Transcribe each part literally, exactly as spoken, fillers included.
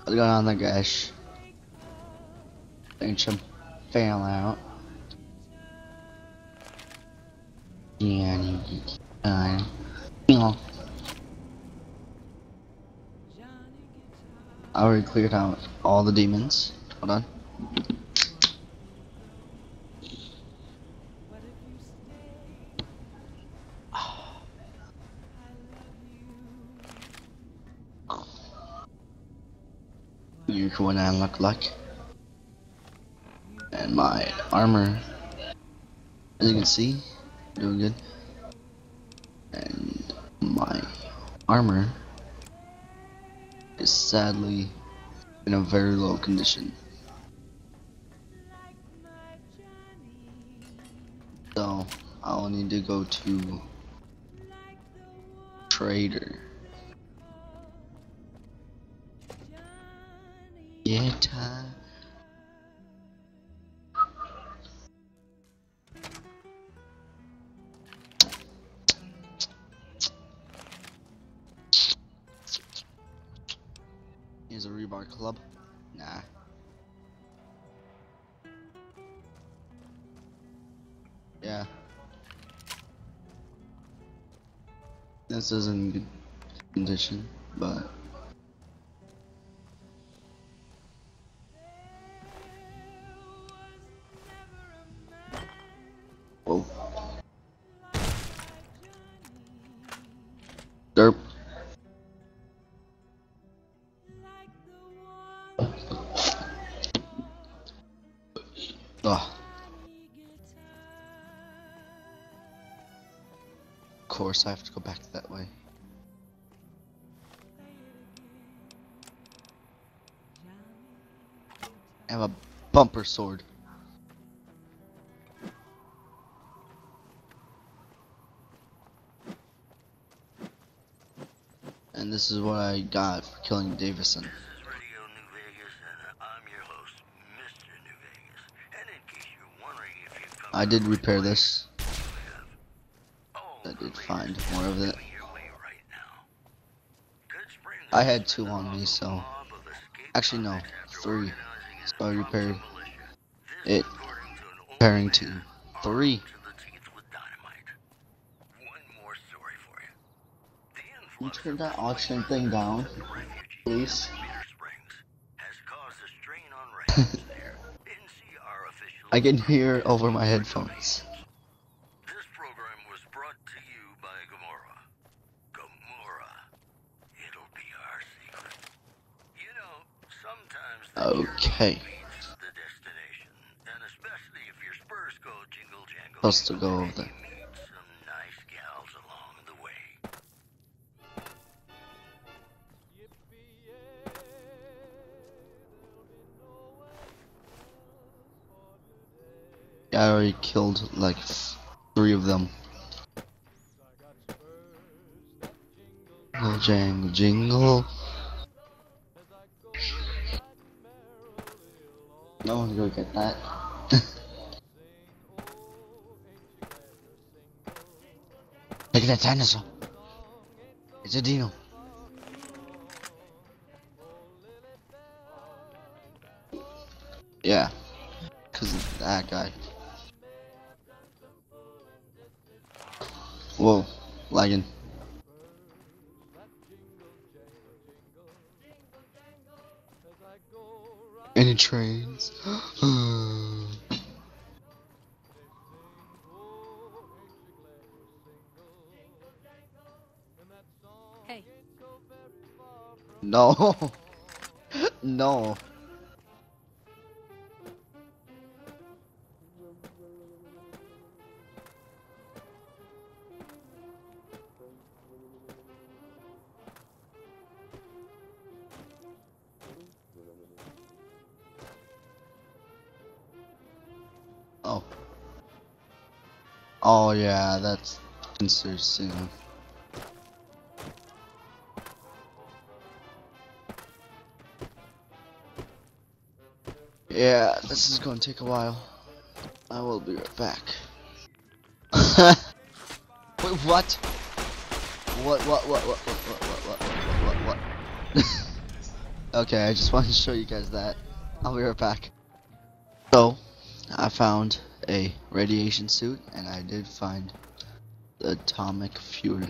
What's going on there, guys? Thanks some fail out. Yeah, uh, you know. I already cleared out all the demons. Hold on. Here's what I look like. And my armor, as you can see, doing good. And my armor is sadly in a very low condition. So I'll need to go to trader. Yeah, time. Here's a rebar club. Nah. Yeah. This is in good condition, but whoa. Derp. Ugh. Of course, I have to go back that way. I have a bumper sword. And this is what I got for killing Davison. I did repair this. I did find more of it. I had two on me, so actually no, three. So I repaired it, repairing to three. Can you turn that auction thing down, please? I can hear over my headphones. This program was brought to you by Gamora. Gamora. It'll be our secret. You know, sometimes the Okay. journey leads to the destination, and especially if your spurs go jingle jangle. Supposed to go over there. You meet some nice gals along the way. I already killed like three of them. Jingle, jangle, jingle. No one's gonna get that. Look at that dinosaur. It's a dino. Yeah, cause of that guy. Whoa, lagging. Any trains? Hey. No. No. Oh. Oh yeah, that's considered soon. Yeah, this is gonna take a while. I will be right back. Wait, what? What, what, what, what, what, what, what, what, what, what, what? Okay, I just wanted to show you guys that. I'll be right back. So, I found a radiation suit, and I did find the atomic fuel.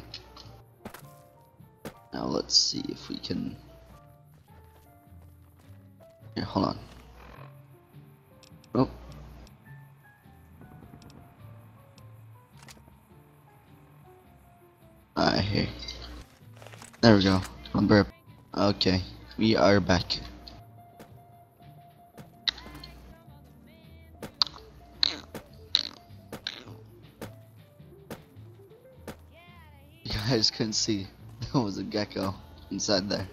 Now let's see if we can... Here, hold on. Oh. Alright, here. There we go. I'm burp. Okay, we are back. You guys couldn't see. There was a gecko inside there.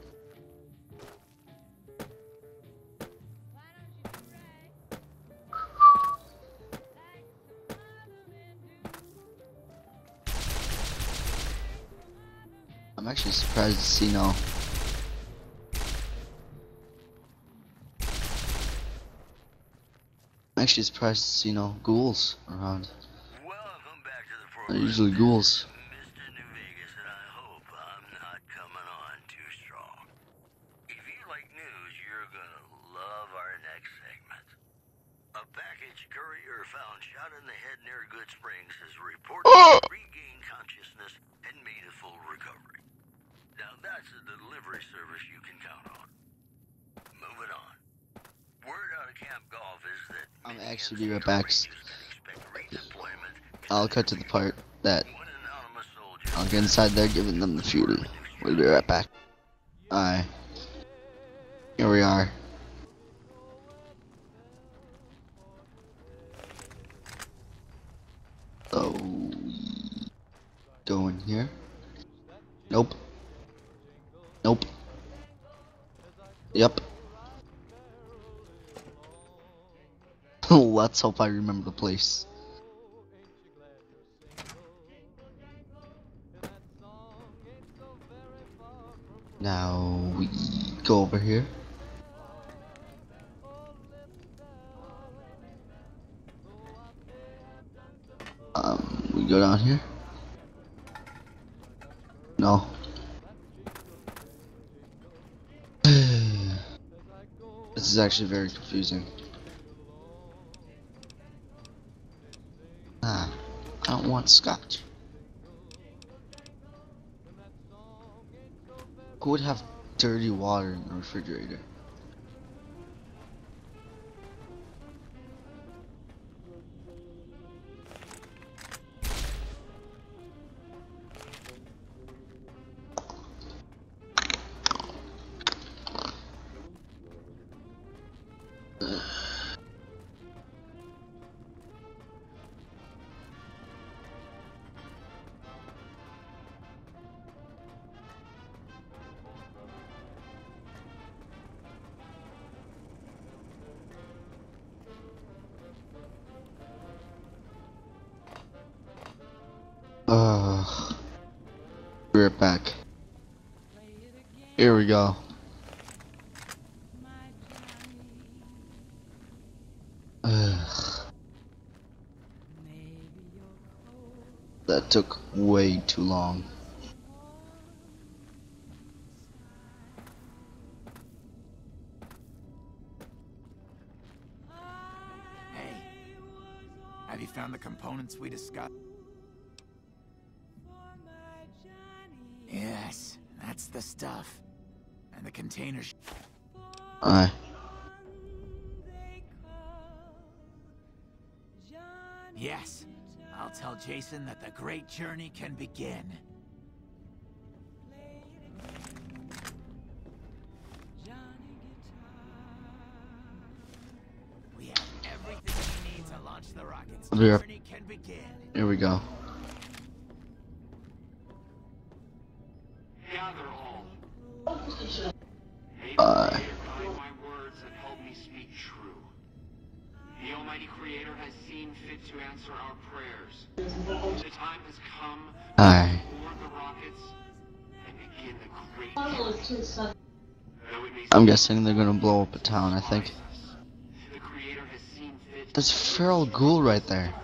I'm actually surprised to see no. I'm actually surprised to see no ghouls around. Welcome back to the They're program. usually ghouls. Mister New Vegas, and I hope I'm not coming on too strong. If you like news, you're gonna love our next segment. A package courier found shot in the head near Good Springs has reportedly regained consciousness and made a full recovery. Now that's a delivery service you can count on. Moving on. Word out of Camp Golf is that I'm many actually be right back. N C O As can expect redeployment in I'll the cut to near the part that future. One anonymous soldier I'll get inside there giving them the fuel. We'll be right back. Alright. Here we are. So we go in here. Nope. Nope. Yep. Let's hope I remember the place. Now we go over here. Um, we go down here. No. This is actually very confusing. Ah, I don't want scotch. Who would have dirty water in the refrigerator? Ugh. We're back. Here we go. Ugh. That took way too long. Hey, have you found the components we discussed? Yes, that's the stuff. And the containers. Aye. Yes, I'll tell Jason that the great journey can begin. We have everything we need to launch the rockets. The Here. journey can begin. Here we go. Gather all. May Uh. the Creator guide my words and help me speak true. The Almighty Creator has seen fit to answer our prayers. The time has come Aye. to board the rockets and begin the great journey. Though it may I'm seem guessing they're gonna blow up a town, I think. the Creator has seen fit There's a feral ghoul right there.